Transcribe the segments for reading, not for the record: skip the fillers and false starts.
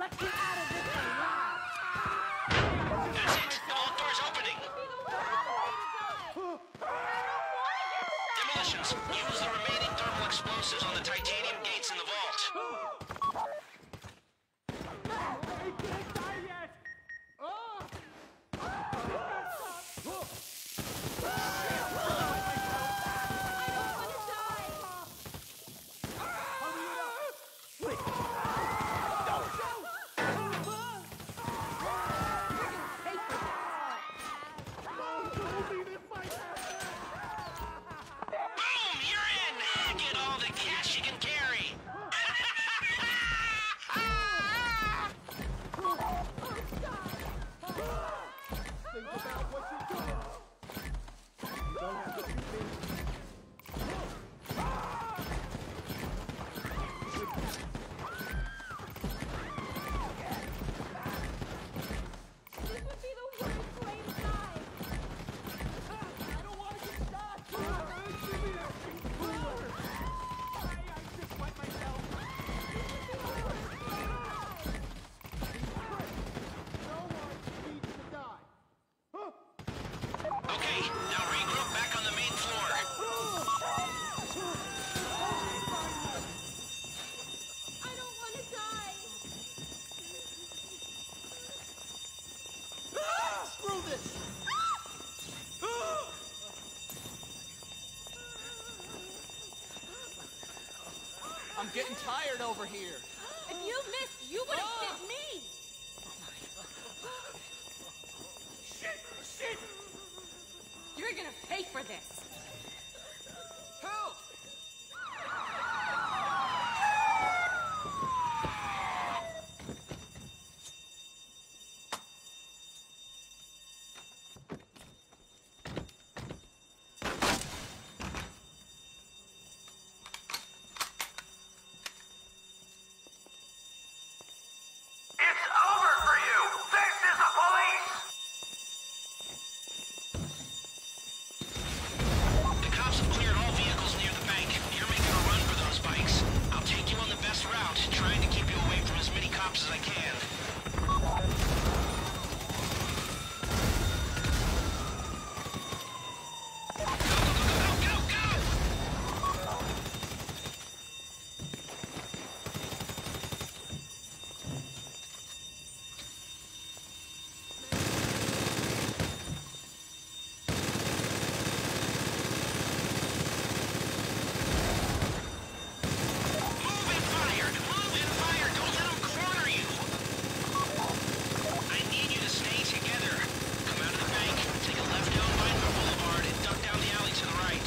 Let's get out of this alive! That's it! The vault door's opening! Demolitions, use the remaining thermal explosives on the titanium gates in the vault. He can't die yet! Boom! You're in! Get all the cash you can carry! Think about what you're doing! You don't have to shoot me! This would be the worst way to die. I don't want to get shot! Give me that thing! I just wet myself! No one needs to die! Okay, now regroup back on the main floor. I don't want to die. Screw this! I'm getting tired over here. If you missed, you would have hit me. Shit! You're gonna pay for this. Help! It's over for you! This is the police! The cops have cleared all vehicles near the bank. You're making a run for those bikes. I'll take you on the best route, trying to keep you away from as many cops as I can. Go, go, go, go, go, go! Move and fire! Move and fire! Don't let them corner you! I need you to stay together. Come out of the bank, take a left down Vinewood Boulevard, and duck down the alley to the right.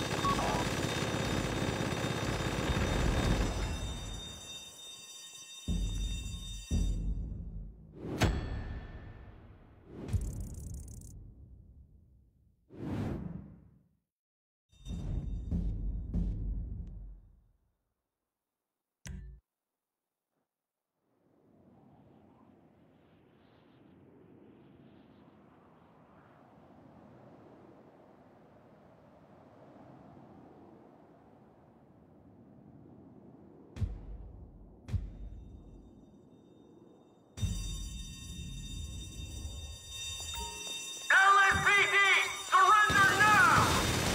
LSPD! Surrender now!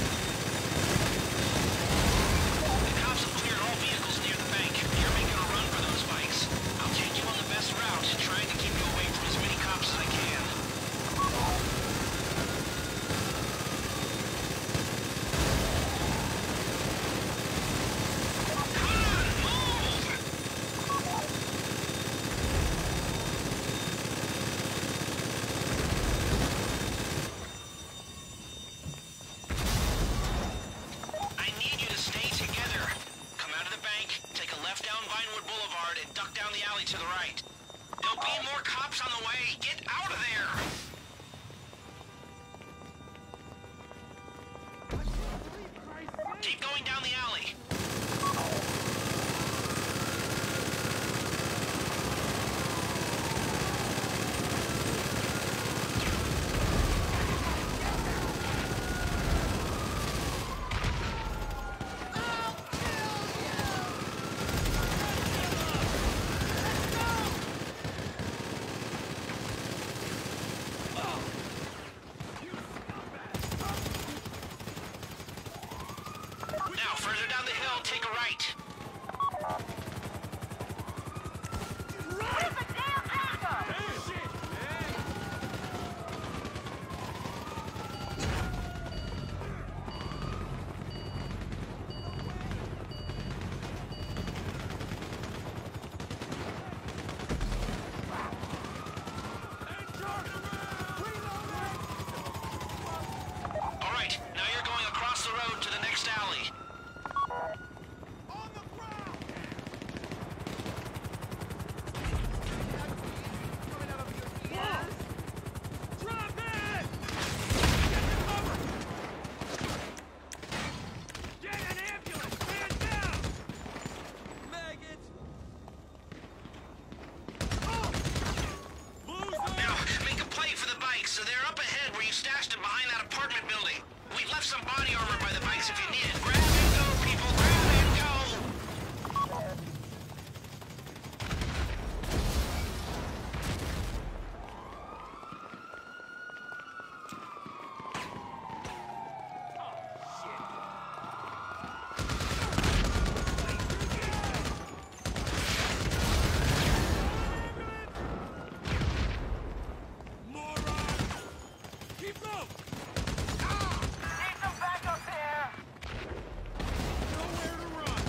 The cops have cleared all vehicles near the bank. You're making a run for those bikes. I'll take you on the best route, trying to keep you away from as many cops as I can. Come on, move! I need you to stay together. Come out of the bank, take a left down Vinewood Boulevard, and duck down the alley to the right. There'll be more cops on the way. Get out of there! Keep going down the alley. take a right. All right, now you're going across the road to the next alley. On the ground! Coming out of your ears! Drop it! Get the cover! Get an ambulance! Stand down! Maggot! Oh! Lose them! Now, make a play for the bikes, so they're up ahead where you stashed them behind that apartment building. We've left some body armor by the bikes if you need it. Grab and go, people! Grab and go! Moron! Keep low! Need some backup here! Nowhere to run!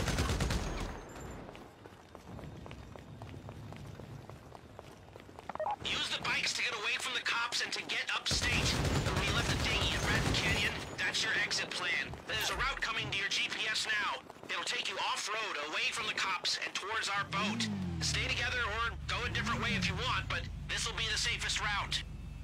Use the bikes to get away from the cops and to get upstate. When you left the dinghy at Red Canyon, that's your exit plan. There's a route coming to your GPS now. It'll take you off-road, away from the cops, and towards our boat. Stay together or go a different way if you want, but this'll be the safest route.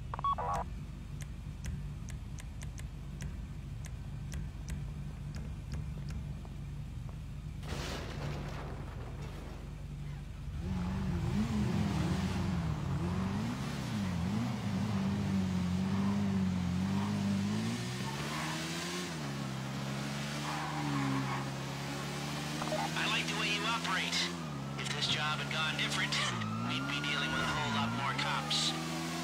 I like the way you operate. If this job had gone different, we'd be dealing with a whole lot more cops.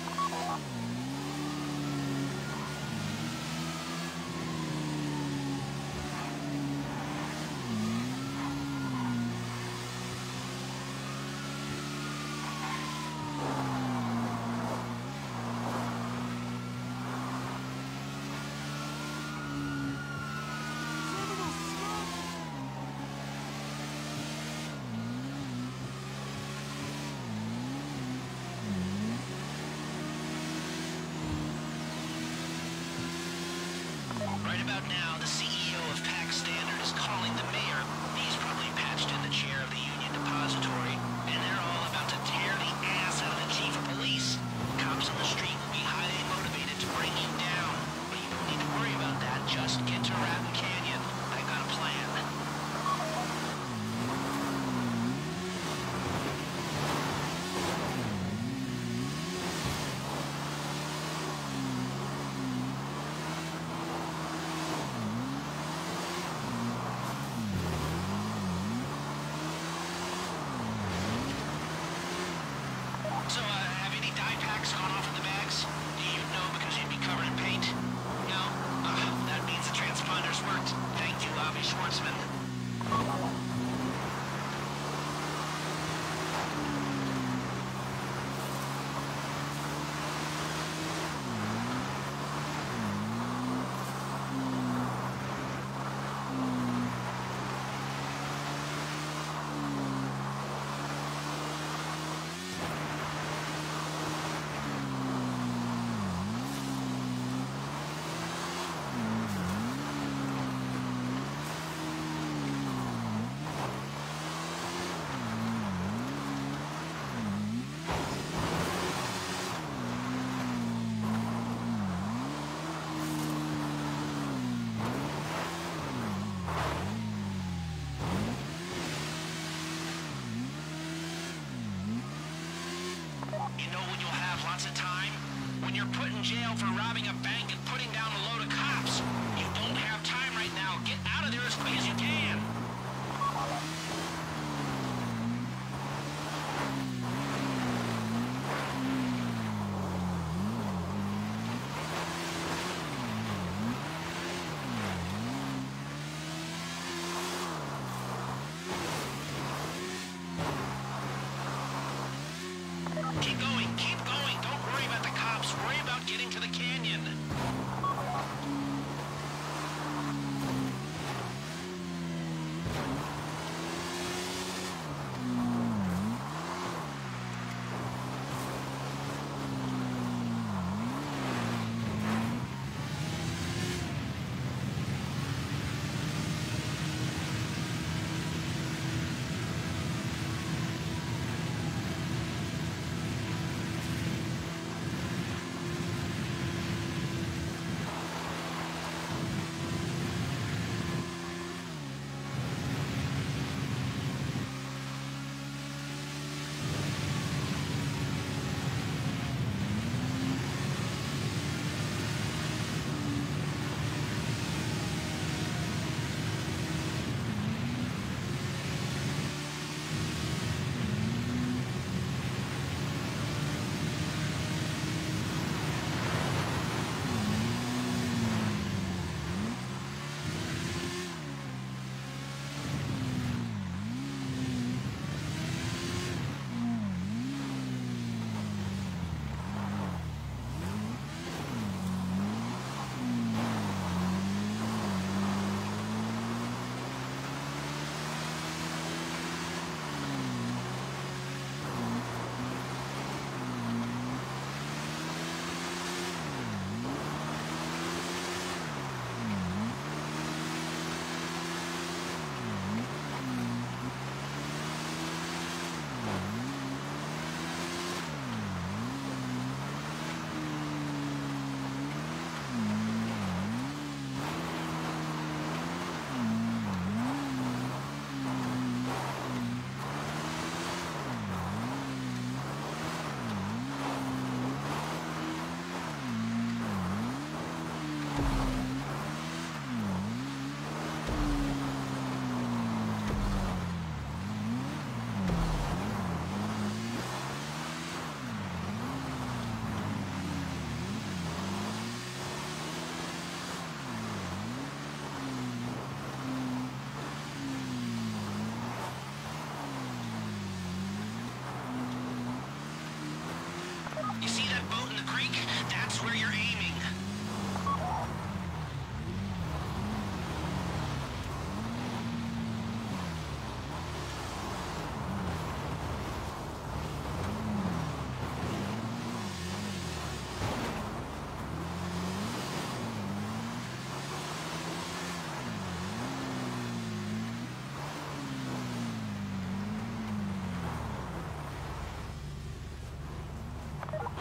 Criminal scum! Right about now, the CEO of PAC Standard is calling the mayor. He's probably patched in the chair of the Union Depository, and they're all about to tear the ass out of the chief of police. Cops on the street will be highly motivated to bring you down, but you don't need to worry about that. Just get to Raton Canyon. I got a plan. So, have any dye packs gone off in the bags? Do you know because you'd be covered in paint? No? That means the transponders worked. Thank you, Avi Schwartzman. You know when you'll have lots of time? When you're put in jail for robbing a bank and putting down a load of cops. You don't have time right now. Get out of there as quick as you can.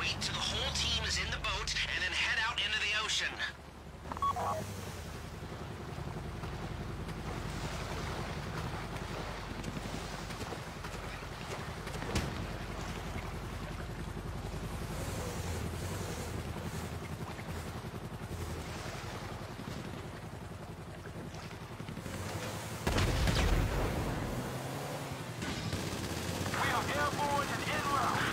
Wait till the whole team is in the boat and then head out into the ocean. We are airborne and en route.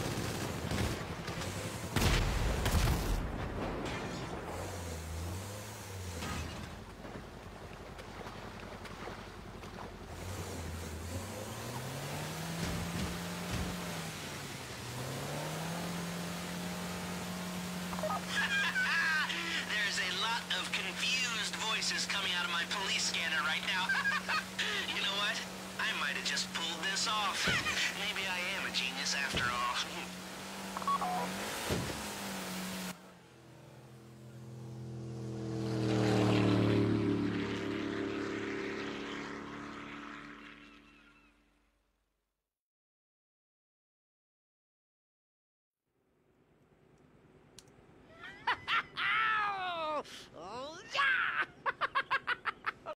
There's a lot of confused voices coming out of my police scanner right now. You know what? I might have just pulled this off.